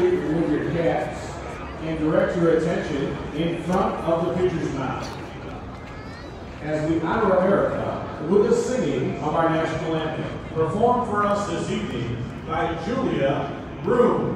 athlete remove your caps and direct your attention in front of the pitcher's mound as we honor America with the singing of our national anthem, performed for us this evening by Julia Broom.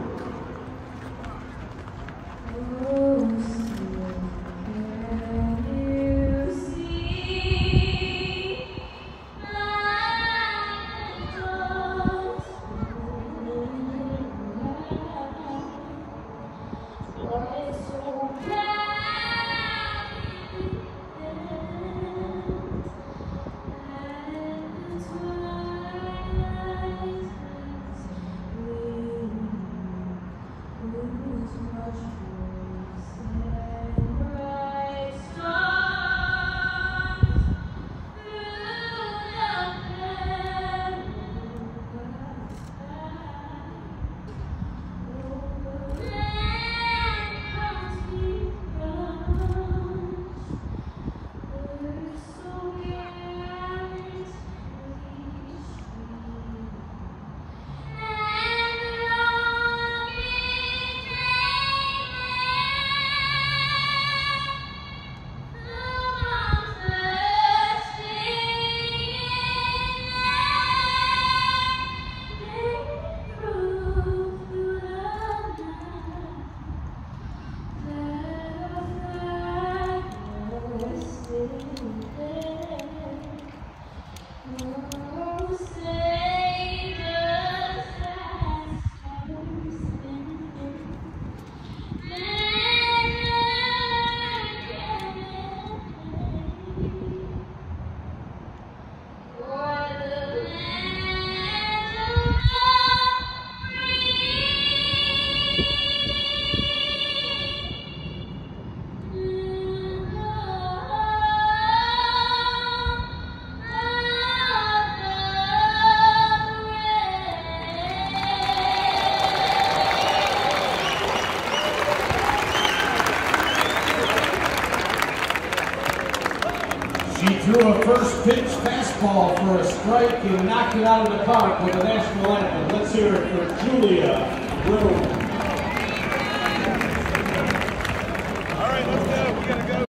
She threw a first pitch fastball for a strike and knocked it out of the park with the national anthem. Let's hear it for Julia Broom.